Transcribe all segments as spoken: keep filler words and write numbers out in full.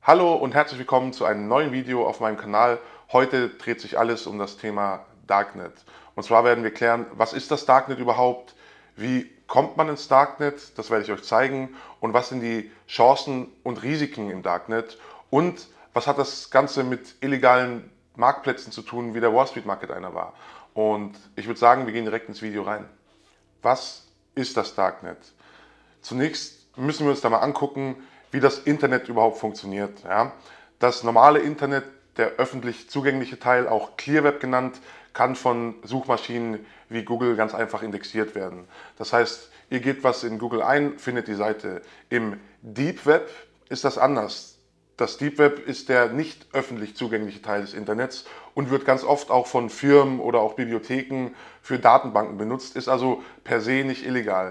Hallo und herzlich willkommen zu einem neuen Video auf meinem Kanal. Heute dreht sich alles um das Thema Darknet. Und zwar werden wir klären, was ist das Darknet überhaupt, wie kommt man ins Darknet, das werde ich euch zeigen, und was sind die Chancen und Risiken im Darknet und was hat das Ganze mit illegalen Marktplätzen zu tun, wie der Wall Street Market einer war. Und ich würde sagen, wir gehen direkt ins Video rein. Was ist das Darknet? Zunächst müssen wir uns da mal angucken, wie das Internet überhaupt funktioniert. Ja? Das normale Internet, der öffentlich zugängliche Teil, auch Clear Web genannt, kann von Suchmaschinen wie Google ganz einfach indexiert werden. Das heißt, ihr gebt was in Google ein, findet die Seite. Im Deep Web ist das anders. Das Deep Web ist der nicht öffentlich zugängliche Teil des Internets und wird ganz oft auch von Firmen oder auch Bibliotheken für Datenbanken benutzt, ist also per se nicht illegal.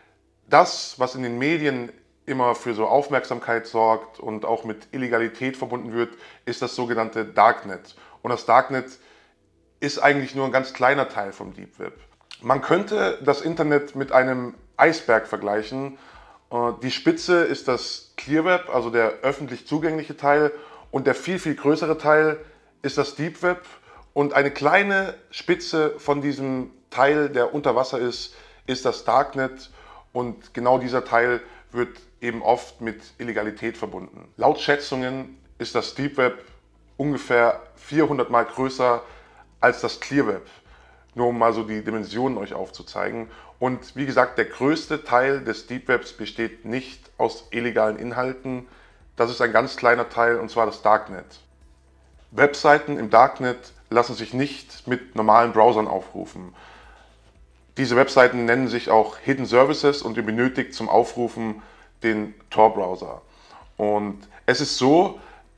Das, was in den Medien immer für so Aufmerksamkeit sorgt und auch mit Illegalität verbunden wird, ist das sogenannte Darknet. Und das Darknet ist eigentlich nur ein ganz kleiner Teil vom Deep Web. Man könnte das Internet mit einem Eisberg vergleichen. Die Spitze ist das Clear Web, also der öffentlich zugängliche Teil, und der viel, viel größere Teil ist das Deep Web. Und eine kleine Spitze von diesem Teil, der unter Wasser ist, ist das Darknet. Und genau dieser Teil wird eben oft mit Illegalität verbunden. Laut Schätzungen ist das Deep Web ungefähr vierhundert Mal größer als das Clear Web. Nur um mal so die Dimensionen euch aufzuzeigen. Und wie gesagt, der größte Teil des Deep Webs besteht nicht aus illegalen Inhalten. Das ist ein ganz kleiner Teil, und zwar das Darknet. Webseiten im Darknet lassen sich nicht mit normalen Browsern aufrufen. Diese Webseiten nennen sich auch Hidden Services und ihr benötigt zum Aufrufen den Tor-Browser. Und es ist so,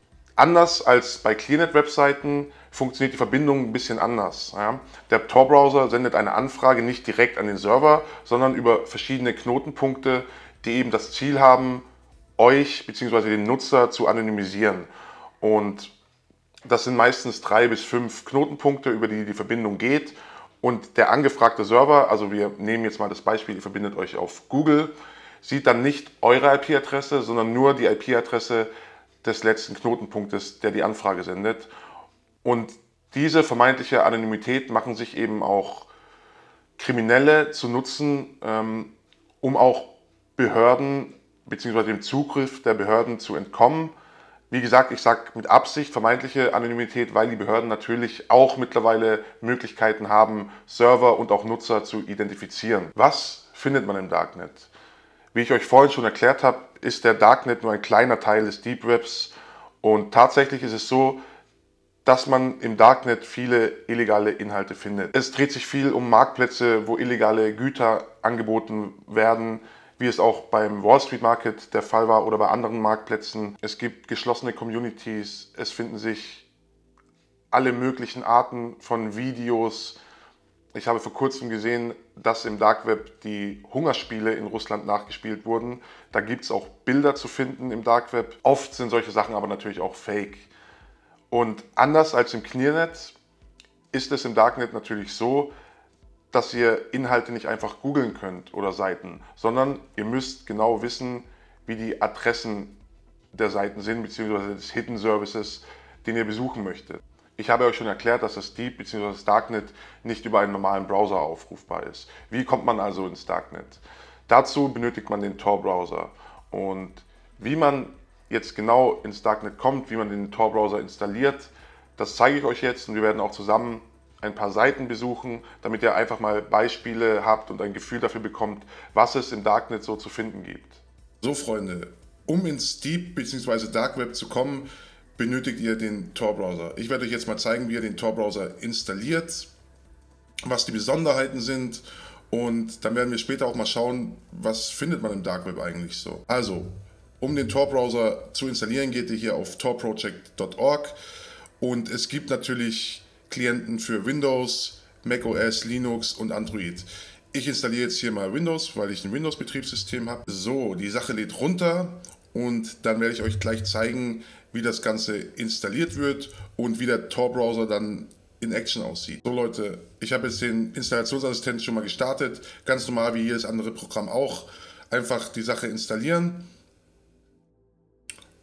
anders als bei ClearNet-Webseiten funktioniert die Verbindung ein bisschen anders. Ja? Der Tor-Browser sendet eine Anfrage nicht direkt an den Server, sondern über verschiedene Knotenpunkte, die eben das Ziel haben, euch bzw. den Nutzer zu anonymisieren. Und das sind meistens drei bis fünf Knotenpunkte, über die die Verbindung geht. Und der angefragte Server, also wir nehmen jetzt mal das Beispiel, ihr verbindet euch auf Google, sieht dann nicht eure I P-Adresse, sondern nur die I P-Adresse des letzten Knotenpunktes, der die Anfrage sendet. Und diese vermeintliche Anonymität machen sich eben auch Kriminelle zu nutzen, ähm, um auch Behörden bzw. dem Zugriff der Behörden zu entkommen. Wie gesagt, ich sage mit Absicht vermeintliche Anonymität, weil die Behörden natürlich auch mittlerweile Möglichkeiten haben, Server und auch Nutzer zu identifizieren. Was findet man im Darknet? Wie ich euch vorhin schon erklärt habe, ist der Darknet nur ein kleiner Teil des Deep Webs, und tatsächlich ist es so, dass man im Darknet viele illegale Inhalte findet. Es dreht sich viel um Marktplätze, wo illegale Güter angeboten werden, wie es auch beim Wall Street Market der Fall war oder bei anderen Marktplätzen. Es gibt geschlossene Communities, es finden sich alle möglichen Arten von Videos. Ich habe vor kurzem gesehen, dass im Dark Web die Hungerspiele in Russland nachgespielt wurden. Da gibt es auch Bilder zu finden im Dark Web. Oft sind solche Sachen aber natürlich auch fake. Und anders als im Clearnet ist es im Darknet natürlich so, dass ihr Inhalte nicht einfach googeln könnt oder Seiten, sondern ihr müsst genau wissen, wie die Adressen der Seiten sind, beziehungsweise des Hidden Services, den ihr besuchen möchtet. Ich habe euch schon erklärt, dass das Deep bzw. das Darknet nicht über einen normalen Browser aufrufbar ist. Wie kommt man also ins Darknet? Dazu benötigt man den Tor-Browser. Und wie man jetzt genau ins Darknet kommt, wie man den Tor-Browser installiert, das zeige ich euch jetzt, und wir werden auch zusammen ein paar Seiten besuchen, damit ihr einfach mal Beispiele habt und ein Gefühl dafür bekommt, was es im Darknet so zu finden gibt. So Freunde, um ins Deep bzw. Dark Web zu kommen, benötigt ihr den Tor-Browser. Ich werde euch jetzt mal zeigen, wie ihr den Tor-Browser installiert, was die Besonderheiten sind, und dann werden wir später auch mal schauen, was findet man im Dark Web eigentlich so. Also, um den Tor-Browser zu installieren, geht ihr hier auf tor project punkt org, und es gibt natürlich Klienten für Windows, macOS, Linux und Android. Ich installiere jetzt hier mal Windows, weil ich ein Windows-Betriebssystem habe. So, die Sache lädt runter, und dann werde ich euch gleich zeigen, wie das Ganze installiert wird und wie der Tor-Browser dann in Action aussieht. So Leute, ich habe jetzt den Installationsassistent schon mal gestartet, ganz normal wie jedes andere Programm auch. Einfach die Sache installieren.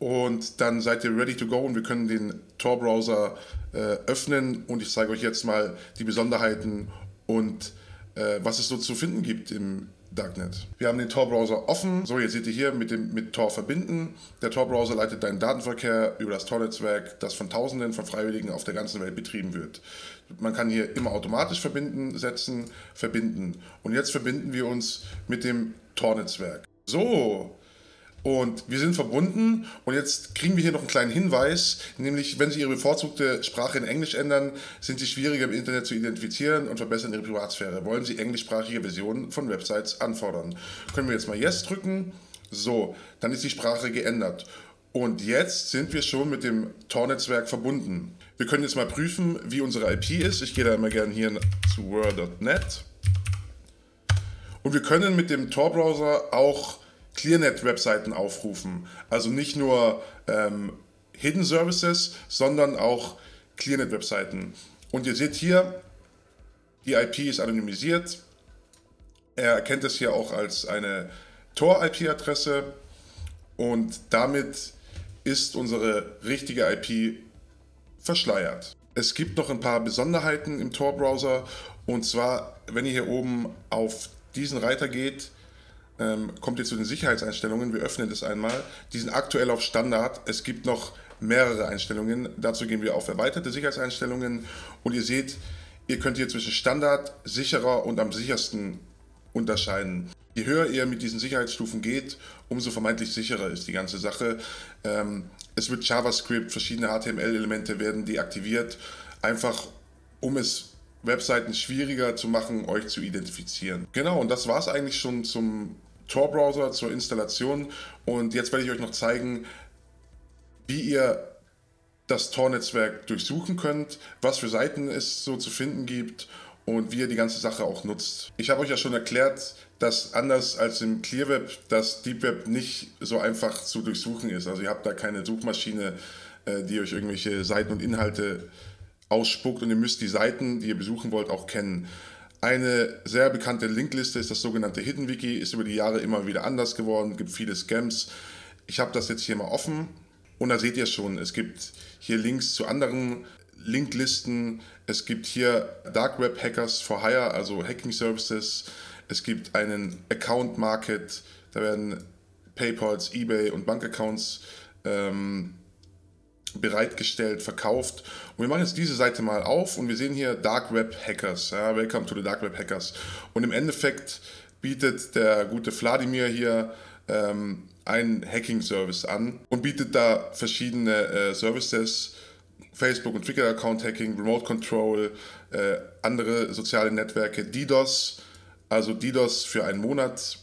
und dann seid ihr ready to go und wir können den Tor-Browser äh, öffnen und ich zeige euch jetzt mal die Besonderheiten und äh, was es so zu finden gibt im Darknet. Wir haben den Tor-Browser offen. So, jetzt seht ihr hier mit dem mit Tor verbinden. Der Tor-Browser leitet deinen Datenverkehr über das Tor-Netzwerk, das von Tausenden von Freiwilligen auf der ganzen Welt betrieben wird. Man kann hier immer automatisch verbinden, setzen, verbinden. Und jetzt verbinden wir uns mit dem Tor-Netzwerk. So. Und wir sind verbunden und jetzt kriegen wir hier noch einen kleinen Hinweis, nämlich wenn Sie Ihre bevorzugte Sprache in Englisch ändern, sind Sie schwieriger im Internet zu identifizieren und verbessern Ihre Privatsphäre. Wollen Sie englischsprachige Versionen von Websites anfordern? Können wir jetzt mal Yes drücken. So, dann ist die Sprache geändert. Und jetzt sind wir schon mit dem Tor-Netzwerk verbunden. Wir können jetzt mal prüfen, wie unsere I P ist. Ich gehe da immer gerne hier zu world punkt net. Und wir können mit dem Tor-Browser auch ClearNet-Webseiten aufrufen. Also nicht nur ähm, Hidden Services, sondern auch ClearNet-Webseiten. Und ihr seht hier, die I P ist anonymisiert. Er erkennt es hier auch als eine Tor-I P-Adresse und damit ist unsere richtige I P verschleiert. Es gibt noch ein paar Besonderheiten im Tor-Browser und zwar, wenn ihr hier oben auf diesen Reiter geht, ähm, kommt ihr zu den Sicherheitseinstellungen. Wir öffnen das einmal. Die sind aktuell auf Standard. Es gibt noch mehrere Einstellungen. Dazu gehen wir auf erweiterte Sicherheitseinstellungen und ihr seht, ihr könnt hier zwischen Standard, sicherer und am sichersten unterscheiden. Je höher ihr mit diesen Sicherheitsstufen geht, umso vermeintlich sicherer ist die ganze Sache. Ähm, es wird JavaScript, verschiedene H T M L-Elemente werden deaktiviert, einfach um es Webseiten schwieriger zu machen, euch zu identifizieren. Genau, und das war es eigentlich schon zum Tor-Browser, zur Installation. Und jetzt werde ich euch noch zeigen, wie ihr das Tor-Netzwerk durchsuchen könnt, was für Seiten es so zu finden gibt und wie ihr die ganze Sache auch nutzt. Ich habe euch ja schon erklärt, dass anders als im Clear Web das Deep Web nicht so einfach zu durchsuchen ist. Also ihr habt da keine Suchmaschine, die euch irgendwelche Seiten und Inhalte ausspuckt und ihr müsst die Seiten, die ihr besuchen wollt, auch kennen. Eine sehr bekannte Linkliste ist das sogenannte Hidden Wiki, ist über die Jahre immer wieder anders geworden, gibt viele Scams. Ich habe das jetzt hier mal offen und da seht ihr schon, es gibt hier Links zu anderen Linklisten, es gibt hier Dark Web Hackers for Hire, also Hacking Services, es gibt einen Account Market, da werden PayPals, eBay und Bankaccounts ähm, bereitgestellt, verkauft. Und wir machen jetzt diese Seite mal auf und wir sehen hier Dark Web Hackers. Ja, welcome to the Dark Web Hackers. Und im Endeffekt bietet der gute Wladimir hier ähm, einen Hacking-Service an und bietet da verschiedene äh, Services, Facebook- und Twitter-Account-Hacking, Remote Control, äh, andere soziale Netzwerke, DDoS, also DDoS für einen Monat,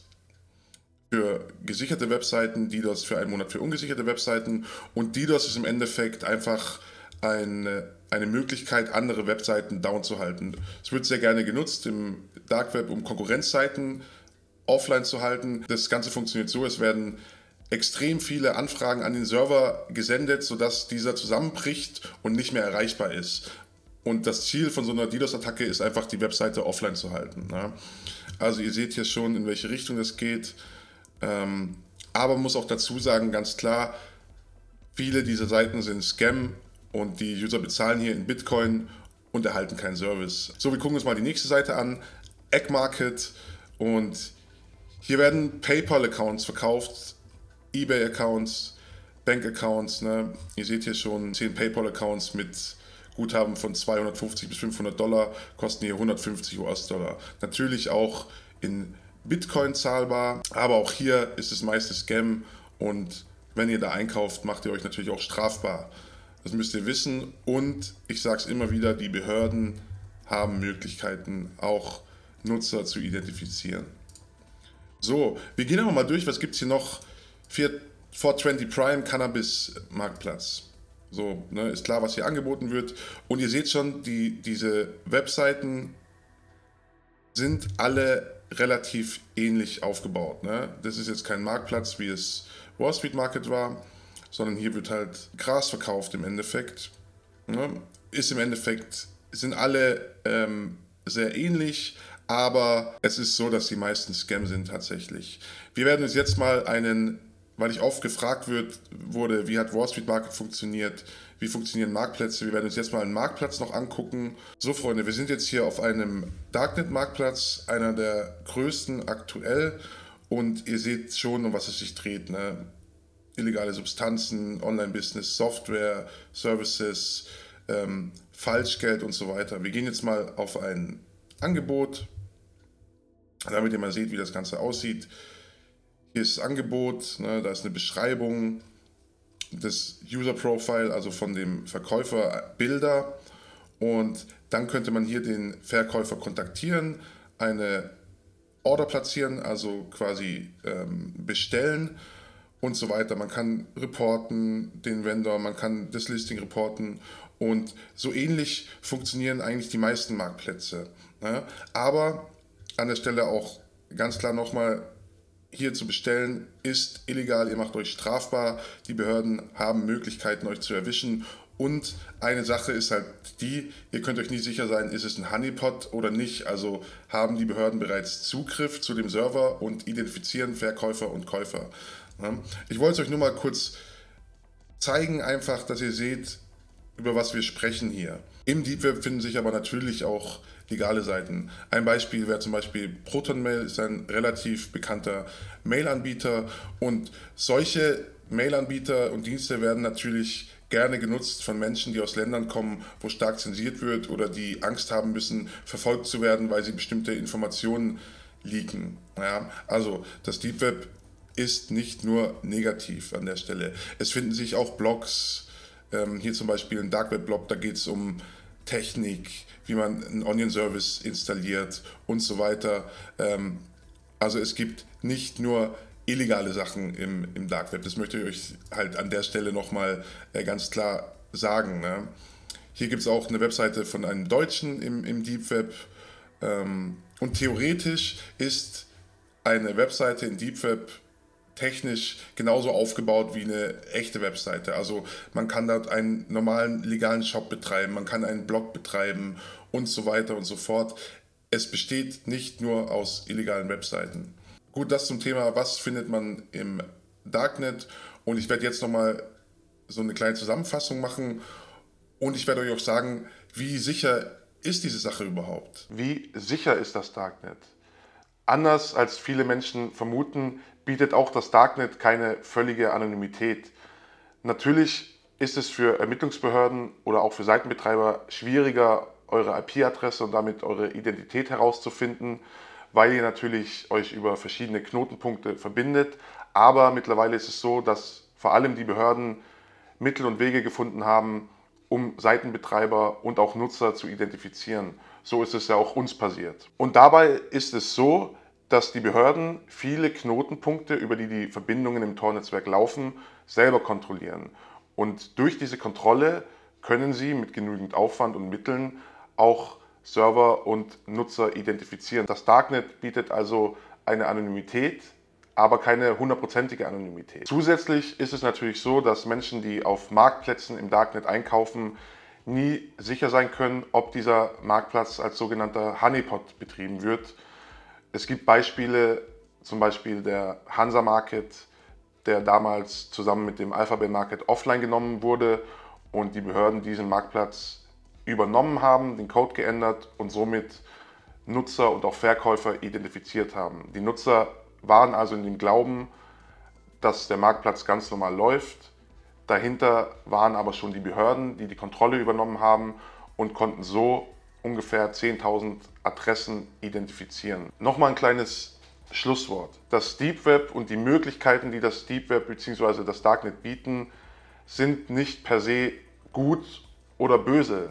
für gesicherte Webseiten, DDoS für einen Monat für ungesicherte Webseiten und DDoS ist im Endeffekt einfach eine, eine Möglichkeit, andere Webseiten down zu halten. Es wird sehr gerne genutzt im Dark Web, um Konkurrenzseiten offline zu halten. Das Ganze funktioniert so, es werden extrem viele Anfragen an den Server gesendet, sodass dieser zusammenbricht und nicht mehr erreichbar ist. Und das Ziel von so einer DDoS-Attacke ist einfach, die Webseite offline zu halten. Ne? Also ihr seht hier schon, in welche Richtung das geht. Ähm, aber man muss auch dazu sagen, ganz klar, viele dieser Seiten sind Scam und die User bezahlen hier in Bitcoin und erhalten keinen Service. So, wir gucken uns mal die nächste Seite an, Eggmarket, und hier werden PayPal-Accounts verkauft, eBay-Accounts, Bank-Accounts. Ne? Ihr seht hier schon zehn PayPal-Accounts mit Guthaben von zweihundertfünfzig bis fünfhundert Dollar, kosten hier hundertfünfzig US-Dollar. Natürlich auch in Bitcoin zahlbar, aber auch hier ist es meiste Scam und wenn ihr da einkauft, macht ihr euch natürlich auch strafbar. Das müsst ihr wissen und ich sage es immer wieder, die Behörden haben Möglichkeiten, auch Nutzer zu identifizieren. So, wir gehen aber mal durch, was gibt es hier noch? vier zwanzig Prime Cannabis Marktplatz. So, ne, ist klar, was hier angeboten wird. Und ihr seht schon, die, diese Webseiten sind alle relativ ähnlich aufgebaut. Ne? Das ist jetzt kein Marktplatz, wie es Wall Street Market war, sondern hier wird halt Gras verkauft im Endeffekt. Ne? Ist im Endeffekt, sind alle ähm, sehr ähnlich, aber es ist so, dass die meisten Scam sind tatsächlich. Wir werden uns jetzt mal einen weil ich oft gefragt wird, wurde, wie hat Wall Street Market funktioniert, wie funktionieren Marktplätze. Wir werden uns jetzt mal einen Marktplatz noch angucken. So Freunde, wir sind jetzt hier auf einem Darknet-Marktplatz, einer der größten aktuell, und ihr seht schon, um was es sich dreht, ne? Illegale Substanzen, Online-Business, Software, Services, ähm, Falschgeld und so weiter. Wir gehen jetzt mal auf ein Angebot, damit ihr mal seht, wie das Ganze aussieht. Hier ist das Angebot, ne, da ist eine Beschreibung, das User Profile, also von dem Verkäufer, Bilder, und dann könnte man hier den Verkäufer kontaktieren, eine Order platzieren, also quasi ähm, bestellen und so weiter. Man kann reporten, den Vendor, man kann das Listing reporten, und so ähnlich funktionieren eigentlich die meisten Marktplätze. Ne? Aber an der Stelle auch ganz klar nochmal, hier zu bestellen ist illegal, ihr macht euch strafbar, die Behörden haben Möglichkeiten, euch zu erwischen. Und eine Sache ist halt die, ihr könnt euch nie sicher sein, ist es ein Honeypot oder nicht. Also haben die Behörden bereits Zugriff zu dem Server und identifizieren Verkäufer und Käufer. Ich wollte es euch nur mal kurz zeigen, einfach, dass ihr seht, über was wir sprechen hier. Im Deep Web finden sich aber natürlich auch legale Seiten. Ein Beispiel wäre zum Beispiel ProtonMail, ist ein relativ bekannter Mail-Anbieter, und solche Mail-Anbieter und Dienste werden natürlich gerne genutzt von Menschen, die aus Ländern kommen, wo stark zensiert wird oder die Angst haben müssen, verfolgt zu werden, weil sie bestimmte Informationen leaken. Ja, also das Deep Web ist nicht nur negativ an der Stelle. Es finden sich auch Blogs, ähm, hier zum Beispiel ein Dark Web Blog, da geht es um Technik, wie man einen Onion-Service installiert und so weiter. Ähm, also es gibt nicht nur illegale Sachen im, im Dark Web. Das möchte ich euch halt an der Stelle nochmal äh, ganz klar sagen. Ne? Hier gibt es auch eine Webseite von einem Deutschen im, im Deep Web. Ähm, und theoretisch ist eine Webseite im Deep Web technisch genauso aufgebaut wie eine echte Webseite. Also man kann dort einen normalen legalen Shop betreiben, man kann einen Blog betreiben und so weiter und so fort. Es besteht nicht nur aus illegalen Webseiten. Gut, das zum Thema, was findet man im Darknet, und ich werde jetzt nochmal so eine kleine Zusammenfassung machen, und ich werde euch auch sagen, wie sicher ist diese Sache überhaupt? Wie sicher ist das Darknet? Anders als viele Menschen vermuten, bietet auch das Darknet keine völlige Anonymität. Natürlich ist es für Ermittlungsbehörden oder auch für Seitenbetreiber schwieriger, eure I P-Adresse und damit eure Identität herauszufinden, weil ihr natürlich euch über verschiedene Knotenpunkte verbindet. Aber mittlerweile ist es so, dass vor allem die Behörden Mittel und Wege gefunden haben, um Seitenbetreiber und auch Nutzer zu identifizieren. So ist es ja auch uns passiert. Und dabei ist es so, dass die Behörden viele Knotenpunkte, über die die Verbindungen im Tor-Netzwerk laufen, selber kontrollieren. Und durch diese Kontrolle können sie mit genügend Aufwand und Mitteln auch Server und Nutzer identifizieren. Das Darknet bietet also eine Anonymität, aber keine hundertprozentige Anonymität. Zusätzlich ist es natürlich so, dass Menschen, die auf Marktplätzen im Darknet einkaufen, nie sicher sein können, ob dieser Marktplatz als sogenannter Honeypot betrieben wird. Es gibt Beispiele, zum Beispiel der Hansa Market, der damals zusammen mit dem Alphabet Market offline genommen wurde und die Behörden diesen Marktplatz übernommen haben, den Code geändert und somit Nutzer und auch Verkäufer identifiziert haben. Die Nutzer waren also in dem Glauben, dass der Marktplatz ganz normal läuft. Dahinter waren aber schon die Behörden, die die Kontrolle übernommen haben und konnten so ungefähr zehntausend Adressen identifizieren. Nochmal ein kleines Schlusswort. Das Deep Web und die Möglichkeiten, die das Deep Web bzw. das Darknet bieten, sind nicht per se gut oder böse.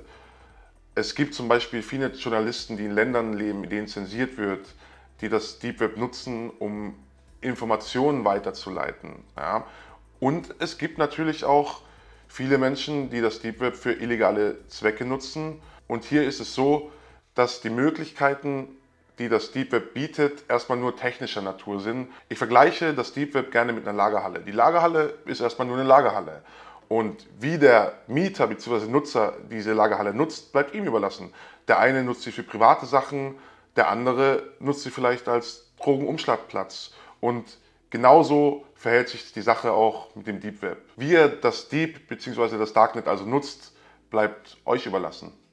Es gibt zum Beispiel viele Journalisten, die in Ländern leben, in denen zensiert wird, die das Deep Web nutzen, um Informationen weiterzuleiten. Ja? Und es gibt natürlich auch viele Menschen, die das Deep Web für illegale Zwecke nutzen. Und hier ist es so, dass die Möglichkeiten, die das Deep Web bietet, erstmal nur technischer Natur sind. Ich vergleiche das Deep Web gerne mit einer Lagerhalle. Die Lagerhalle ist erstmal nur eine Lagerhalle. Und wie der Mieter bzw. Nutzer diese Lagerhalle nutzt, bleibt ihm überlassen. Der eine nutzt sie für private Sachen, der andere nutzt sie vielleicht als Drogenumschlagplatz. Und genauso verhält sich die Sache auch mit dem Deep Web. Wie ihr das Deep bzw. das Darknet also nutzt, bleibt euch überlassen.